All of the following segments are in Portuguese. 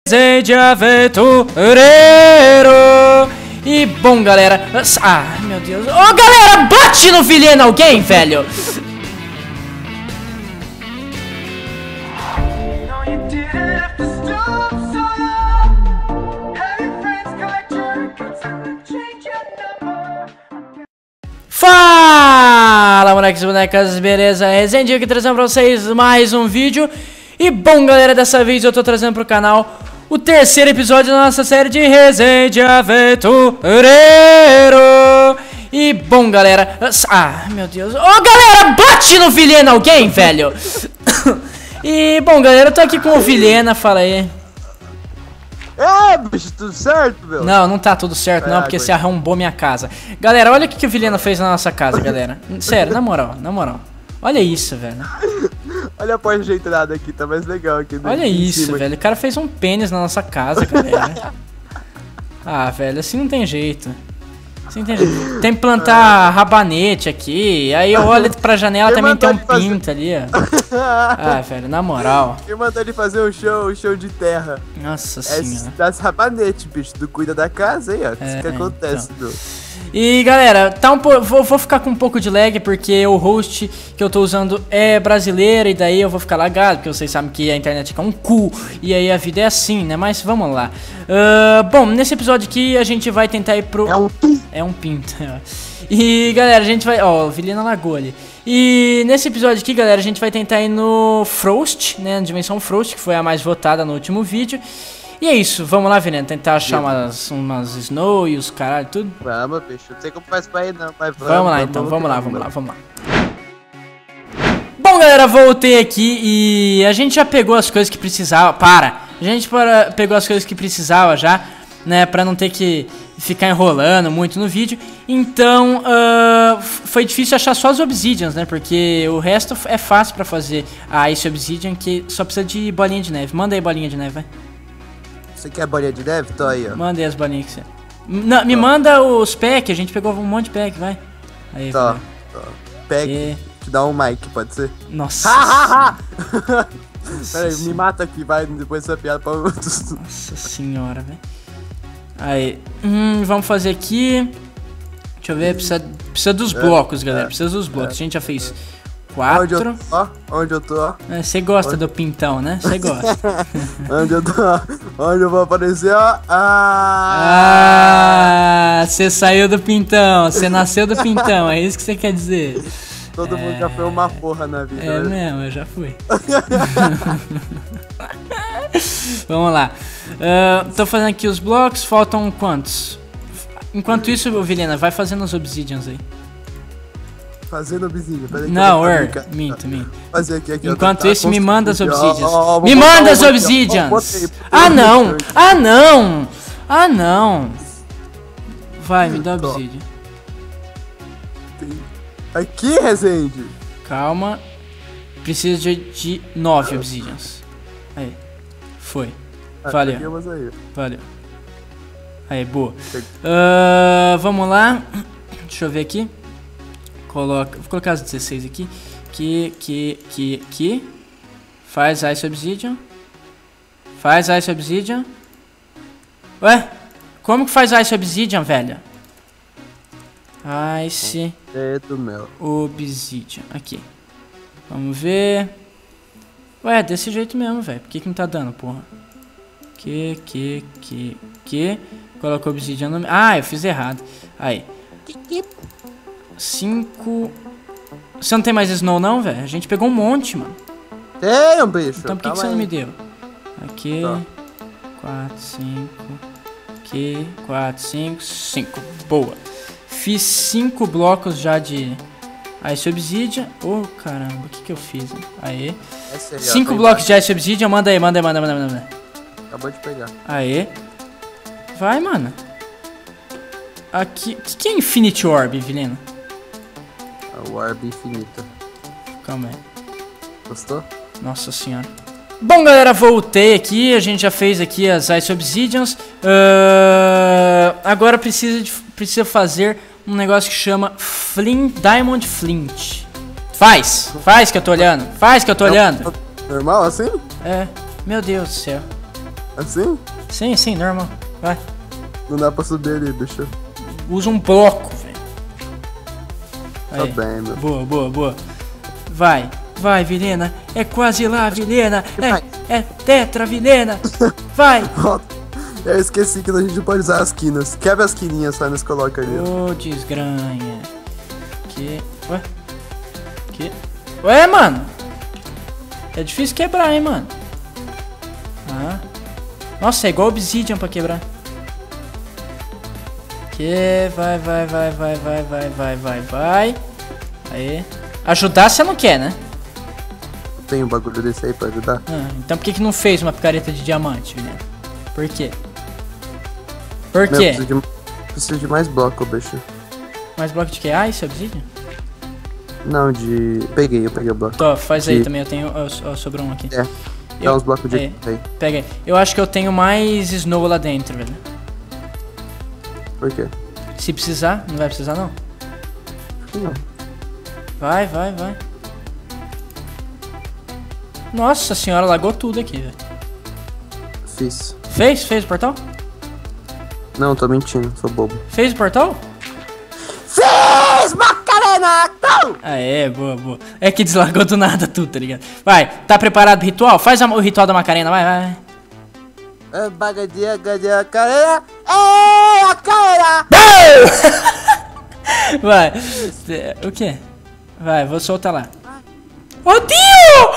De aventureiro. E bom, galera. Ah, meu Deus. Ô, galera, bate no vileno alguém, velho. Fala, moleques e bonecas, beleza? Resenha aqui trazendo pra vocês mais um vídeo. E bom, galera, dessa vez eu tô trazendo pro canal o terceiro episódio da nossa série de Resenha de Aventureiro. E bom, galera. Ah, meu Deus. Ô, galera, bate no vileno alguém, velho. E bom, galera, eu tô aqui com o Vilhena, fala aí. É, bicho, tudo certo, meu? Não, não tá tudo certo não, porque você arrombou minha casa. Galera, olha o que o Vilhena fez na nossa casa, galera. Sério, na moral, na moral. Olha isso, velho. Olha a porta ajeitada aqui, tá mais legal aqui. Olha isso, velho. O cara fez um pênis na nossa casa, galera. Ah, velho, assim não tem jeito. Assim não tem jeito. Tem que plantar rabanete aqui. Aí eu olho pra janela, também tem um pinto ali, ó. Ah, velho, na moral. Quem mandou ele fazer um show de terra? Nossa senhora. Das rabanetes, bicho. Tu cuida da casa aí, ó. Isso que acontece, então. E galera, tá vou ficar com um pouco de lag porque o host que eu tô usando é brasileiro e daí eu vou ficar lagado, porque vocês sabem que a internet é um cu e aí a vida é assim, né? Mas vamos lá. Bom, nesse episódio aqui a gente vai tentar ir pro... É um pinto. E galera, a gente vai... Ó, o Vilhena lagou ali. E nesse episódio aqui, galera, a gente vai tentar ir no Frost, né? Na dimensão Frost, que foi a mais votada no último vídeo. E é isso, vamos lá, Vilhena, tentar achar umas Snow e os caralho, tudo. Vamos, bicho, não sei como faz pra ir não, mas vamos lá então, vamos lá. Bom, galera, voltei aqui e a gente já pegou as coisas que precisava, pegou as coisas que precisava já, né, pra não ter que ficar enrolando muito no vídeo. Então, foi difícil achar só as Obsidians, né, porque o resto é fácil pra fazer a Ice Obsidian, que só precisa de bolinha de neve. Manda aí bolinha de neve, vai. Você quer bolinha de neve? Tô aí, ó. Manda aí as bolinhas que você... Não, me manda os pack, a gente pegou um monte de pack, vai. Aí, tá. Pack, te dá um mic, pode ser? Nossa. Pera aí, me mata aqui, vai, depois dessa piada pra... Nossa senhora, velho. Aí, vamos fazer aqui... Deixa eu ver, precisa dos blocos, galera, precisa dos blocos, a gente já fez 4. Onde eu tô, ó. Você gosta do pintão, né? Você gosta. Onde eu tô, onde eu vou aparecer, ó. Você saiu do pintão, você nasceu do pintão, é isso que você quer dizer. Todo mundo já foi uma porra na vida. É mesmo, eu já fui. Vamos lá. Tô fazendo aqui os blocos, faltam quantos? Enquanto isso, Vilhena, vai fazendo os obsidians aí. Fazendo obsidian. Não, minto. Fazer aqui, enquanto isso, me manda as obsidians. Me manda as obsidians! Ah, não! Vai, me dá obsidian. Aqui, Resende. Calma. Preciso de 9 obsidians. Aí. Foi. Valeu. Valeu. Aí, boa. Vamos lá. Deixa eu ver aqui. Vou colocar as 16 aqui. Aqui. Faz Ice Obsidian. Ué? Como que faz Ice Obsidian, velho? Ice Obsidian. Aqui. Vamos ver. Ué, desse jeito mesmo, velho. Por que não tá dando, porra? Colocou Obsidian no... Ah, eu fiz errado. Aí. 5. Você não tem mais Snow não, velho? A gente pegou um monte, mano. Tem, bicho. Então por que você não me deu? Aqui. 4, 5. Aqui. 4, 5. 5. Boa. Fiz 5 blocos já de Ice Obsidian. Oh, caramba. O que eu fiz? Aê. 5 blocos de Ice Obsidian. Manda aí. Acabou de pegar. Aê. Vai, mano. Aqui. O que é Infinity Orb, Vilhena? O Orb infinito. Calma aí. Gostou? Nossa senhora. Bom, galera, voltei aqui. A gente já fez aqui as Ice Obsidians. Agora precisa fazer um negócio que chama Diamond Flint. Faz que eu tô olhando. Normal assim? É. Meu Deus do céu. Assim? Sim, sim, normal. Vai. Não dá pra subir ali, bicho. Usa um bloco, velho. Tá bem, meu. Boa, boa, boa. Vai, vai, Vilena. É quase lá, Vilena. É tetra, Vilena. Vai. Eu esqueci que a gente não pode usar as quinas. Quebra as quininhas, só nos coloca ali. Ô, desgranha. Ué? Ué, mano? É difícil quebrar, hein, mano? Ah. Nossa, é igual Obsidian pra quebrar. Vai. Aí. Ajudar você não quer, né? Tem um bagulho desse aí pra ajudar? Então por que não fez uma picareta de diamante, né? Por quê? Por Meu, quê? preciso de mais bloco, bicho. Mais bloco de quê? Ah, isso é Obsidian? Não, de... eu peguei o bloco. Tô, faz aí também, eu tenho... sobrou um aqui. Dá uns blocos de... Aí. Pega aí. Eu acho que eu tenho mais snow lá dentro, velho. Por quê? Se precisar, não vai precisar não? Não. Vai. Nossa senhora, lagou tudo aqui, velho. Fiz. Fez o portal? Não, tô mentindo, sou bobo. Fez o portal? Fiz, Macarena! Boa. É que deslagou do nada tudo, tá ligado? Vai, tá preparado pro ritual? Faz o ritual da Macarena, vai. Bagadia, Macarena. É, Macarena! Vai. O quê? Vai, vou soltar lá. Ô tio!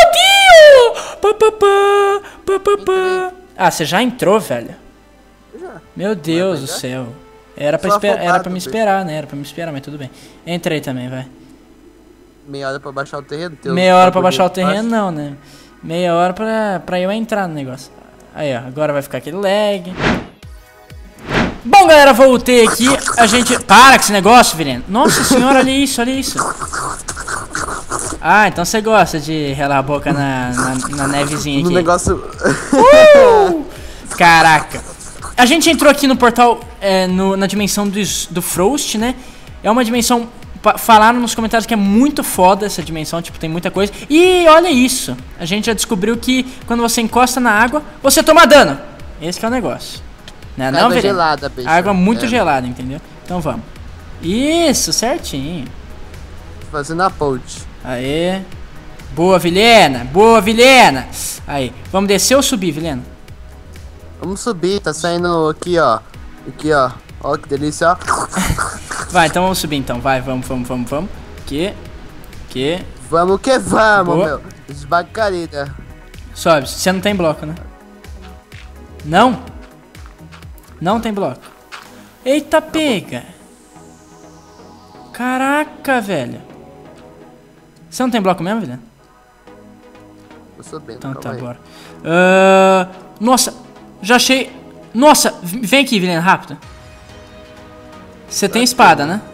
Papapá! Ah, você já entrou, velho? Já. Meu Deus do céu. Era pra me esperar, né? Era pra me esperar, mas tudo bem. Entrei também, vai. Meia hora pra baixar o terreno? Meia hora pra baixar o terreno, não, né? Meia hora pra eu entrar no negócio. Aí, ó. Agora vai ficar aquele lag. Bom, galera, voltei aqui. A gente... Para com esse negócio, Vilena. Nossa senhora, olha isso. Ah, então você gosta de relar a boca na nevezinha aqui. No negócio... Caraca. A gente entrou aqui no portal, na dimensão do Frost, né? É uma dimensão... Falaram nos comentários que é muito foda essa dimensão, tipo, tem muita coisa. E olha isso. A gente já descobriu que quando você encosta na água, você toma dano. Esse que é o negócio. Não, água gelada, bicho. Água muito gelada, entendeu? Então vamos. Isso, certinho. Fazendo a ponte. Aê. Boa, Vilena. Aí, vamos descer ou subir, Vilena? Vamos subir, tá saindo aqui, ó. Ó, que delícia, ó. Vai, então vamos subir, então. Vai, vamos. Que. Vamos que vamos, Boa. meu. Esbacarida. Sobe. Você não tem bloco, né? Não? Não tem bloco. Eita, pega. Caraca, velho. Você não tem bloco mesmo, Vilena? Tô subindo, Então tá, aí. bora. Nossa, já achei... Nossa, vem aqui, Vilena, rápido. Você tem espada, né?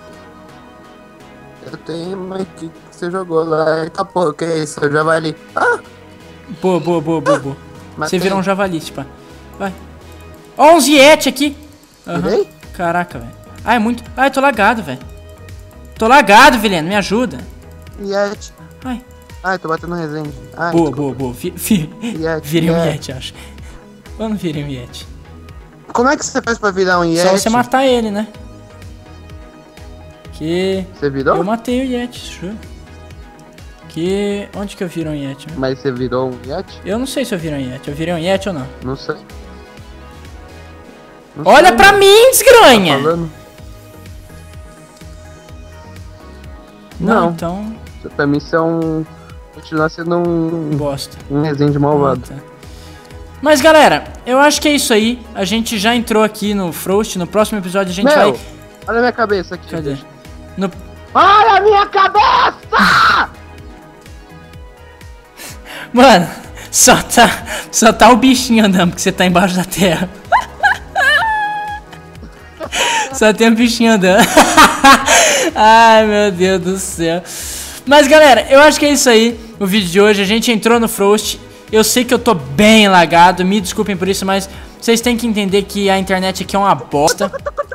Eu tenho, mas que você jogou lá? Eita porra, que é isso? O javali. Ah! Boa. Você Matei. virou um javali, tipo. Vai. Ó, uns Yeti aqui. Virei? Caraca, velho. Ah, é muito... Ai, tô lagado, velho. Tô lagado, Vilena, me ajuda. Yeti. Ai, tô batendo resende. Ai, Boa. Yeti, Virei um Yeti, acho. Quando virei um Yeti? Como é que você faz pra virar um Yeti? Só você matar ele, né? Você virou? Eu matei o Yeti, juro. Onde que eu viro um Yeti? Mas você virou um Yeti? Eu não sei se eu virei um Yeti. Eu virei um Yeti ou não? Não sei. Olha pra mim, desgranha! Tá falando? Não, então... Pra mim isso é um... Continua sendo um... Bosta. Um resende malvado. Tá. Mas galera, eu acho que é isso aí. A gente já entrou aqui no Frost. No próximo episódio a gente vai... Olha a minha cabeça aqui. Cadê? Olha a minha cabeça! Mano, só tá o bichinho andando, porque você tá embaixo da terra. Só tem um bichinho andando. Ai, meu Deus do céu. Mas galera, eu acho que é isso aí. O vídeo de hoje, a gente entrou no Frost. Eu sei que eu tô bem lagado, me desculpem por isso, mas vocês têm que entender que a internet aqui é uma bosta.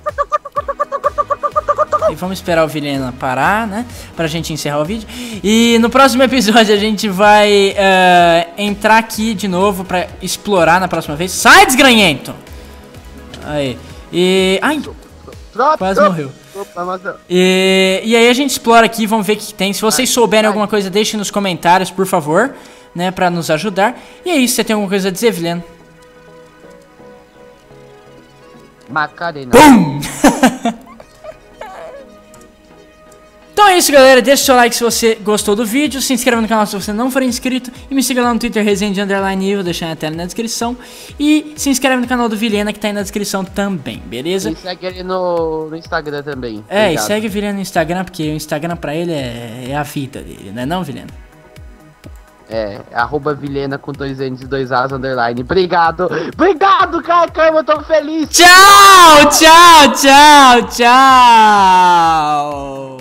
E vamos esperar o Vilena parar, né? Pra gente encerrar o vídeo. E no próximo episódio a gente vai entrar aqui de novo pra explorar na próxima vez. Sai, desgranhento! Aí. E... Ai! Quase morreu. E aí a gente explora aqui, vamos ver o que tem. Se vocês souberem alguma coisa, deixem nos comentários, por favor, né, pra nos ajudar. E é isso, você tem alguma coisa a dizer, Vilhena? Macarena. Bum! Então é isso, galera. Deixa o seu like se você gostou do vídeo. Se inscreva no canal se você não for inscrito. E me siga lá no Twitter, Resende_, vou deixar a tela na descrição. E se inscreve no canal do Vilhena, que tá aí na descrição também, beleza? E segue ele no Instagram também. É, obrigado. E segue o Vilhena no Instagram, porque o Instagram pra ele é a vida dele, né não, Vilhena? É, @Vilhena com 2 N's e 2 A's _. Obrigado! Obrigado, Caio, eu tô feliz! Tchau, tchau, tchau, tchau!